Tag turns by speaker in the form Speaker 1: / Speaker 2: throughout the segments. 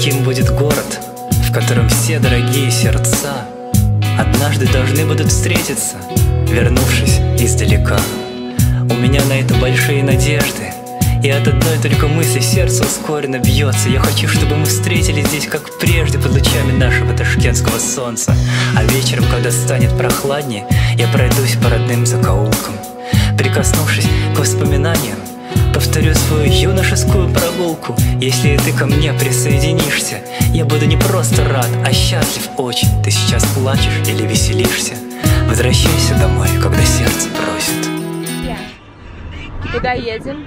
Speaker 1: каким будет город, в котором все дорогие сердца однажды должны будут встретиться, вернувшись издалека. У меня на это большие надежды, и от одной только мысли сердце ускоренно бьется. Я хочу, чтобы мы встретились здесь, как прежде, под лучами нашего ташкентского солнца. А вечером, когда станет прохладнее, я пройдусь по родным закоулкам. Прикоснувшись к воспоминаниям, повторю свою юношескую прогулку. Если ты ко мне присоединишься, я буду не просто рад, а счастлив очень. Ты сейчас плачешь или веселишься? Возвращайся домой, когда сердце просит.
Speaker 2: Куда едем?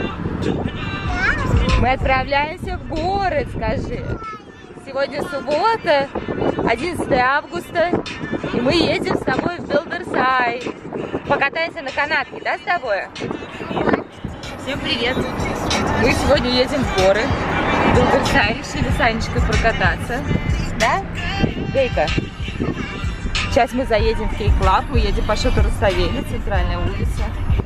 Speaker 2: Мы отправляемся в город, скажи. Сегодня суббота, 11 августа, и мы едем с тобой в Белдерсай. Покатаемся на канатке, да, с тобой? Всем привет! Мы сегодня едем в горы, в Белдерсай, решили с Анечкой прокататься. Да? Дейка? Сейчас мы заедем в Кей-клаб, мы едем по Шоту Руставели, центральная улица.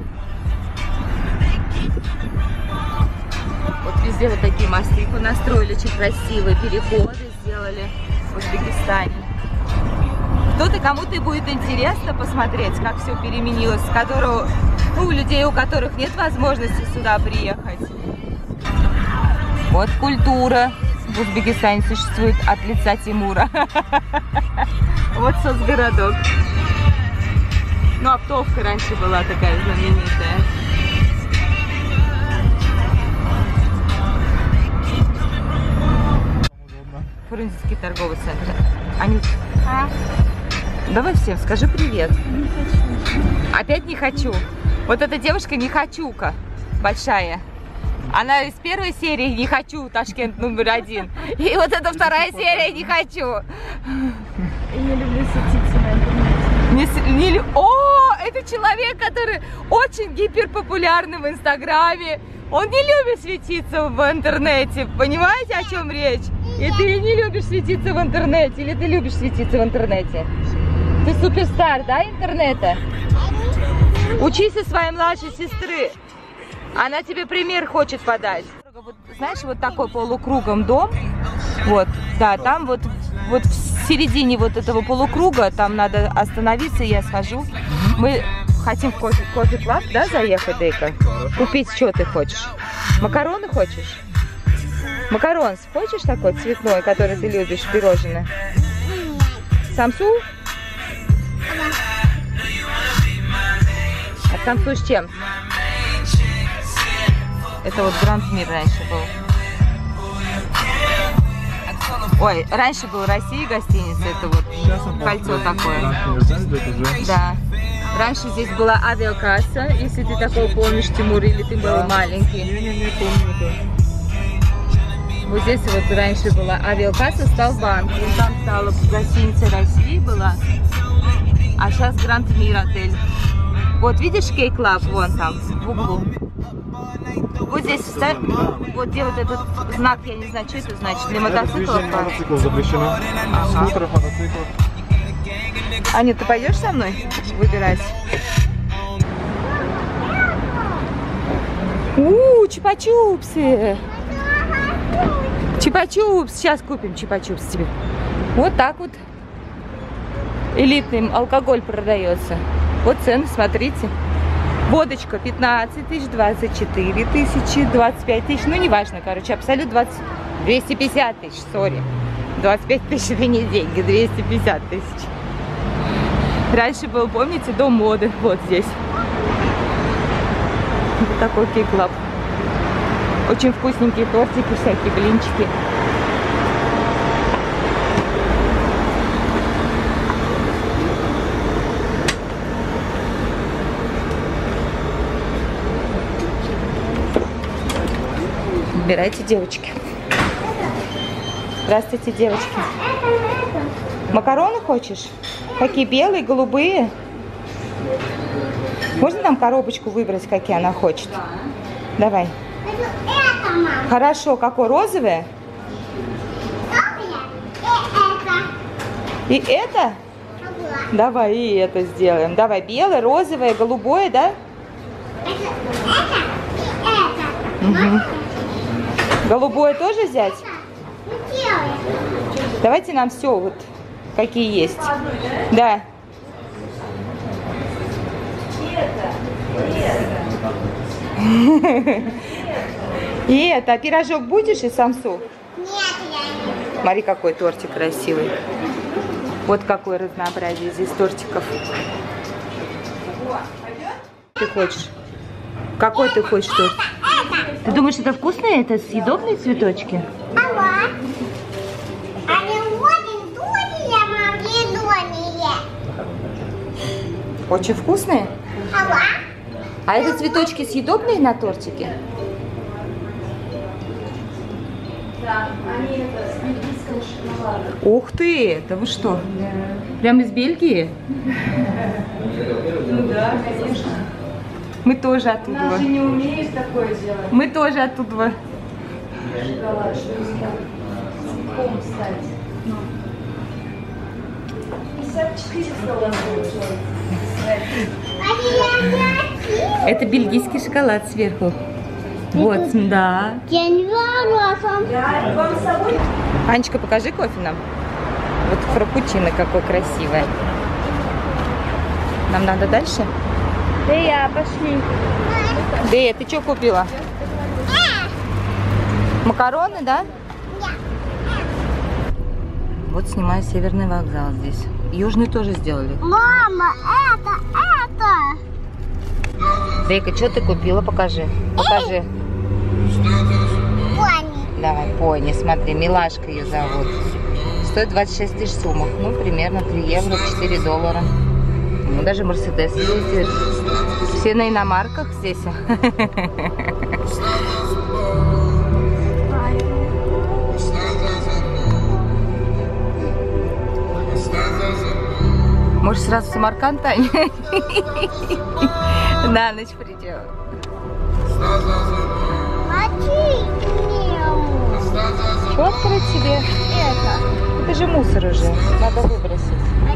Speaker 2: Вот везде вот такие мосты понастроили, очень красивые переходы сделали в Узбекистане. Кто-то, кому-то и будет интересно посмотреть, как все переменилось, у людей, у которых нет возможности сюда приехать. Вот культура в Узбекистане существует от лица Тимура. Вот соцгородок. Ну, оптовка раньше была такая знаменитая. Фрунзенский торговый центр. Анют, давай всем скажи привет. Не хочу. Опять не хочу. Вот эта девушка не хочука большая. Она из первой серии не хочу, Ташкент №1. И вот эта вторая серия не хочу.
Speaker 3: Я не люблю светиться на интернете.
Speaker 2: О, это человек, который очень гиперпопулярный в Инстаграме. Он не любит светиться в интернете. Понимаете, о чем речь? И ты не любишь светиться в интернете? Или ты любишь светиться в интернете? Ты суперстар, да, интернета? Учись у своей младшей сестры. Она тебе пример хочет подать. Вот, знаешь, вот такой полукругом дом. Вот, да, там вот в середине вот этого полукруга, там надо остановиться, я схожу. Мы хотим в кофе-клаб, да, заехать, Дейка? Купить, что ты хочешь? Макароны хочешь? Макарон хочешь такой цветной, который ты любишь, пирожное? Самсу? А самсу с чем? Это вот Гранд Мир раньше был. Ой, раньше был Россия гостиница, это вот кольцо такое. Да. Раньше здесь была авиакасса, если ты такого помнишь, Тимур, или ты был маленький.
Speaker 3: Не помню.
Speaker 2: Вот здесь вот раньше была авиакасса, стал банк. И там стала гостиница России была, а сейчас Гранд Мир отель. Вот видишь Кей-клаб, вон там, в углу. Вот здесь вставь, вот где вот этот знак, я не знаю, что это значит, для мотоциклов.
Speaker 3: Мотоциклов запрещено.
Speaker 2: Ага.
Speaker 3: Скутеров, мотоциклов.
Speaker 2: Аня, ты пойдешь со мной выбирать? Чупа-чупсы! Чупа-чупс! Сейчас купим чупа-чупс тебе. Вот так вот элитный алкоголь продается. Вот цены, смотрите. Водочка 15 тысяч, 24 тысячи, 25 тысяч. Ну, неважно, короче, абсолют 250 тысяч, сори. 25 тысяч это не деньги, 250 тысяч. Раньше был, помните, дом моды, вот здесь. Вот такой Кей-клаб. Очень вкусненькие тортики, всякие блинчики. Выбирайте, девочки. Здравствуйте, девочки. Макароны хочешь? Какие белые, голубые? Можно нам коробочку выбрать, какие она хочет? Давай. Хорошо, какое? Розовое? И это? Давай и это сделаем. Давай, белое, розовое, голубое, да? Угу. Голубое тоже взять? Давайте нам все, вот, какие есть. Да. И это, а пирожок будешь и самсу?
Speaker 4: Нет, я не.
Speaker 2: Смотри, какой тортик красивый. Вот какое разнообразие здесь тортиков. Ты хочешь? Какой ты хочешь торт? Ты думаешь, это вкусные? Это съедобные цветочки?
Speaker 4: Ага. Они очень тонкие, мам,
Speaker 2: Очень вкусные?
Speaker 4: Ага.
Speaker 2: А это цветочки съедобные на тортике?
Speaker 5: Да, они это с бельгийского шоколада.
Speaker 2: Ух ты! Да вы что? Прям из Бельгии?
Speaker 5: Ну да, конечно.
Speaker 2: Мы тоже оттуда.
Speaker 5: Она же не умеет такое делать.
Speaker 2: Мы тоже оттуда.
Speaker 5: Шоколад, что цветком стать. 54 стало получается.
Speaker 2: Это бельгийский шоколад сверху. Вот, да.
Speaker 4: Я не согласна.
Speaker 5: Да, вам с собой?
Speaker 2: Анечка, покажи кофе нам. Вот фрапучино какое красивое. Нам надо дальше?
Speaker 4: Да я пошли.
Speaker 2: Дэя, ты что купила? Макароны, да? Вот снимаю Северный вокзал здесь. Южный тоже сделали.
Speaker 4: Мама, это.
Speaker 2: Дейка, что ты купила? Покажи. Покажи.
Speaker 4: Пони.
Speaker 2: Давай, пони, смотри, милашка ее зовут. Стоит 26 тысяч сумок. Ну, примерно 3 евро, 4 доллара. Ну, даже Мерседес ездит. Все на иномарках здесь. Может, сразу в Самарканд, Таня? На ночь придем. Что открыть себе? Это же мусор уже. Надо выбросить.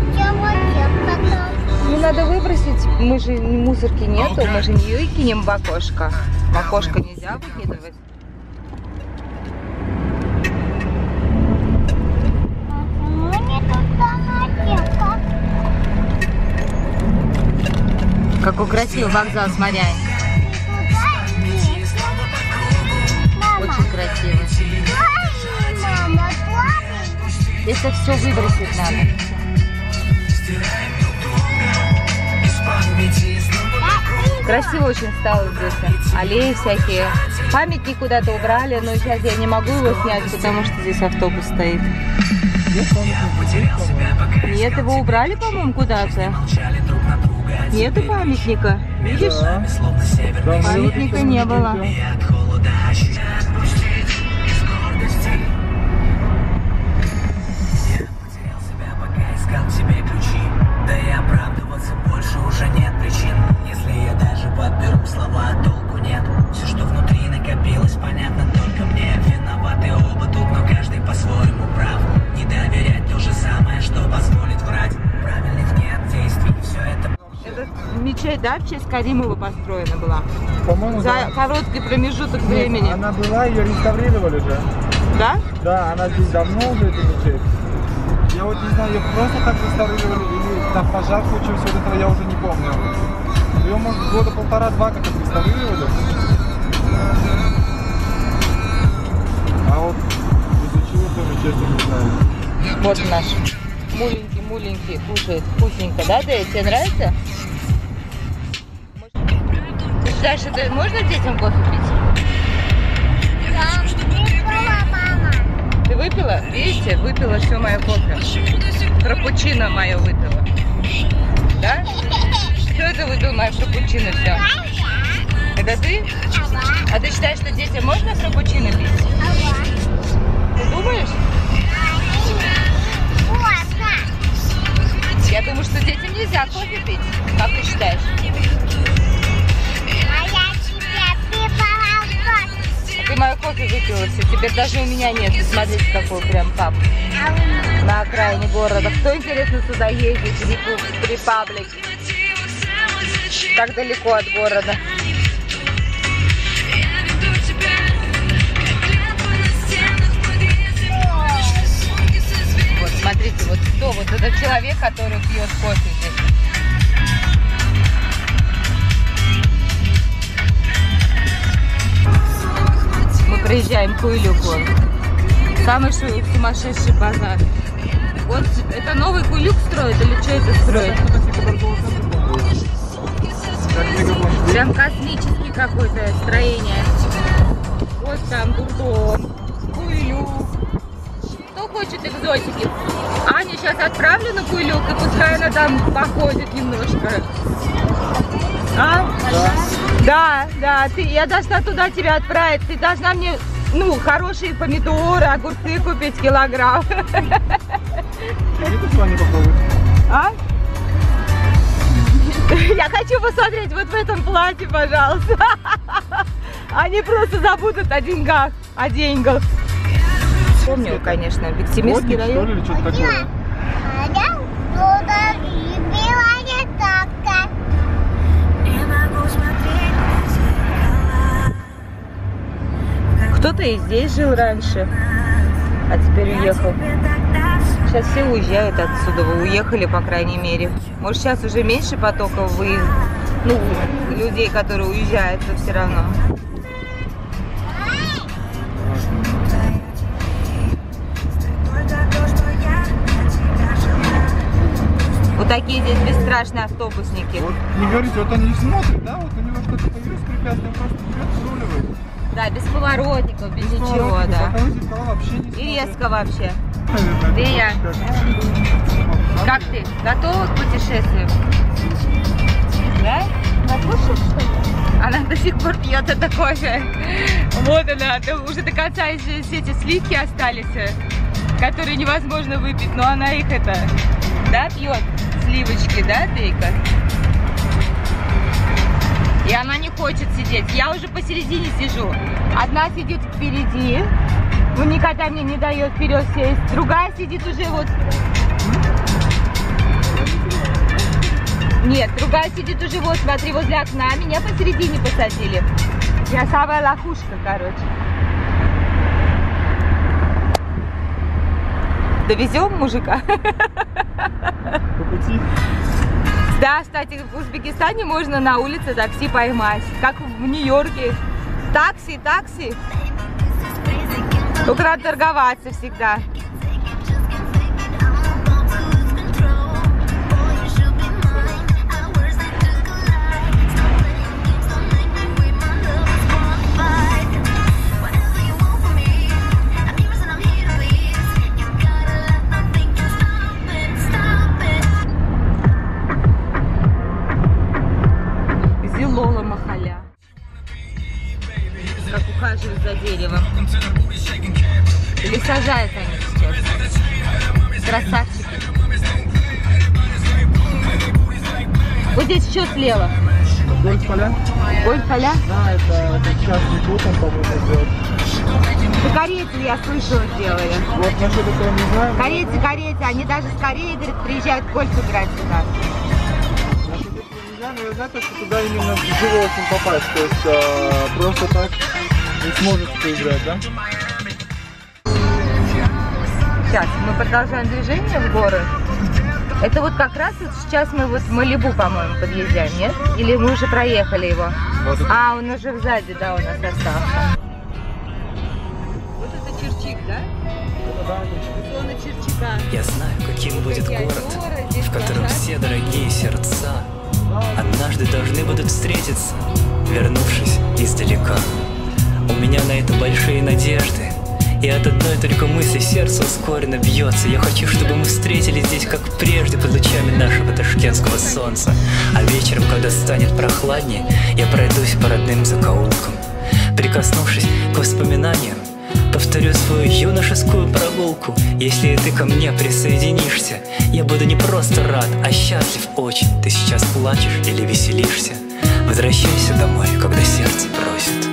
Speaker 2: Ну, надо выбросить. Мы же мусорки нету. Мы же не ее кинем в окошко. В окошко нельзя выкидывать. Какой красивый вокзал, смотри. Очень красивый. Это все выбросить надо. Красиво очень стало здесь. Аллеи всякие. Памятник куда-то убрали, но сейчас я не могу его снять, потому что здесь автобус стоит. Нет, его убрали, по-моему, куда-то. Нету памятника. Видишь? Памятника не было.
Speaker 1: Да и оправдываться больше уже нет причин. Если я даже подберу слова, толку нет. Все, что внутри накопилось, понятно только мне. Виноваты оба тут, но каждый по-своему прав. Не доверять то же самое, что позволит врать. Правильных нет действий, все это...
Speaker 2: Это мечеть, да, в честь Каримова построена была?
Speaker 3: По-моему,
Speaker 2: За короткий промежуток времени.
Speaker 3: Она была, ее реставрировали же.
Speaker 2: Да?
Speaker 3: Да, она здесь давно уже, эта мечеть. Я вот не знаю, ее просто так реставрировали или там пожар случился, вот этого я уже не помню. Ее, может, года полтора-два как отреставрировали. А вот из-за чего тоже, честно, не знаю.
Speaker 2: Вот наш муленький кушает вкусненько, да, Дэя? Тебе нравится? Ты считаешь, что можно детям кофе пить? Ты выпила? Видите, выпила все мое кофе. Фрапучино мое выпила. Да? Кто это выпил мое фрапучино все? Это ты? А ты считаешь, что детям можно фрапучино пить? Ты думаешь? Я думаю, что детям нельзя кофе пить. Как ты считаешь? Ты мое кофе выпила все, теперь даже у меня нет. Смотрите, какой прям паб на окраине города. Кто, интересно, сюда ездит? Репаблик. Так далеко от города. Это человек, который пьет кофе здесь. Мы проезжаем Куйлюку. Самый сумасшедший базар. Вот это новый Куйлюк строит или что это строит? Прям космический какое-то строение. Вот там Дурдом, Куйлюк. Кто хочет экзотики? Аню сейчас отправлю на Куйлюк, и пускай она там походит немножко. А? Да, да. Я должна туда тебя отправить. Ты должна мне, ну, хорошие помидоры, огурцы купить килограмм. А? Я хочу посмотреть вот в этом платье, пожалуйста. Они просто забудут о деньгах, Помню, конечно, Бектимирский район.
Speaker 3: Или что-то такое?
Speaker 2: Кто-то и здесь жил раньше, а теперь уехал. Сейчас все уезжают отсюда, вы уехали, по крайней мере. Может, сейчас уже меньше потоков людей, которые уезжают, но все равно. Вот такие здесь бесстрашные автобусники.
Speaker 3: Вот не говорите, вот они смотрят, да? Вот у него что-то появилось препятствие, он просто берет, выруливает.
Speaker 2: Да, без поворотников, без ничего, да. И резко вообще. Где я? Как ты? Готова к путешествию? Да? Покушаешь, что ли? Она до сих пор пьет это кофе. Вот она, уже до конца здесь эти сливки остались, которые невозможно выпить, но она их пьет сливочки, да, Дейка? И она не хочет сидеть. Я уже посередине сижу. Одна сидит впереди. Он никогда мне не дает вперед сесть. Другая сидит уже вот... Нет, другая сидит уже вот, смотри, возле окна. Меня посередине посадили. Я самая лохушка, короче. Довезем мужика?
Speaker 3: По пути.
Speaker 2: Да, кстати, в Узбекистане можно на улице такси поймать, как в Нью-Йорке. Такси. Только надо торговаться всегда. Зилола Махаля. Как ухаживают за деревом. Или сажают они сейчас. Красавчики. Вот здесь что слева?
Speaker 3: Гольф-поля?
Speaker 2: Гольф-поля?
Speaker 3: Да, это частный клуб, он, по-моему, сделал.
Speaker 2: Это корейцы, я слышала, сделали.
Speaker 3: Вот насчет этого не знаю.
Speaker 2: Корейцы, они даже с Кореи, говорят, приезжают в гольф играть сюда.
Speaker 3: Насчет этого нельзя, но я знаю, что туда именно вживую очень попасть. То есть просто так не сможет поиграть, да?
Speaker 2: Сейчас мы продолжаем движение в горы. Это вот как раз вот сейчас мы вот в Малибу, по-моему, подъезжаем, нет? Или мы уже проехали его?
Speaker 3: Вот это...
Speaker 2: А, он уже сзади, да, у нас остался. Вот это Черчик, да?
Speaker 3: Это да, это...
Speaker 2: Зона Черчика.
Speaker 1: Я знаю, каким будет город, в котором все дорогие сердца однажды должны будут встретиться, вернувшись издалека. У меня на это большие надежды, и от одной только мысли сердце ускоренно бьется. Я хочу, чтобы мы встретились здесь, как прежде, под лучами нашего ташкентского солнца. А вечером, когда станет прохладнее, я пройдусь по родным закоулкам. Прикоснувшись к воспоминаниям, повторю свою юношескую прогулку. Если ты ко мне присоединишься, я буду не просто рад, а счастлив очень. Ты сейчас плачешь или веселишься? Возвращайся домой, когда сердце просит.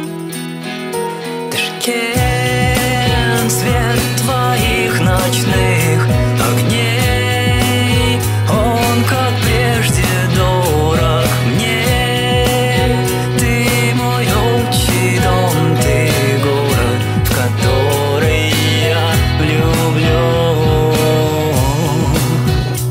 Speaker 1: Ташкент, свет твоих ночных огней, он как прежде дорог мне. Ты мой отчий дом, ты город, в который я влюблен.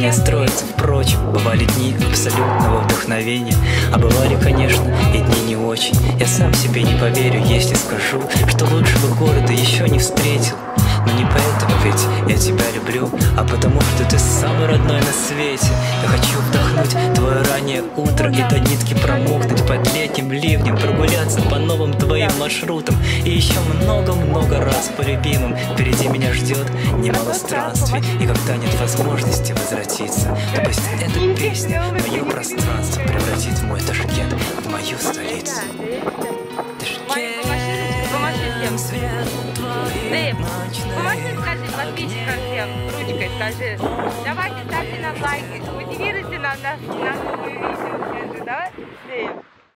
Speaker 1: не строятся, впрочем. Бывали дни абсолютного вдохновения, а бывали, конечно, и дни не очень. Я сам себе не поверю, если скажу, что лучшего города еще не встретил. Но не поэтому ведь я тебя люблю, а потому что ты самый родной на свете. Я хочу вдохнуть твое раннее утро и до нитки промокнуть под летним ливнем, прогуляться по новым твоим маршрутам и еще много-много раз по любимым. Впереди меня ждет немало странствий, и когда нет возможности возвратиться, то пусть эта песня мое пространство превратит в мой Ташкент, в мою столицу.
Speaker 2: Дэйв, помаши, скажи подписчикам всем ручкой, скажи. Давайте ставьте нам лайки, мотивируйте нам на новые видео. Скажи, давай, Дэйв.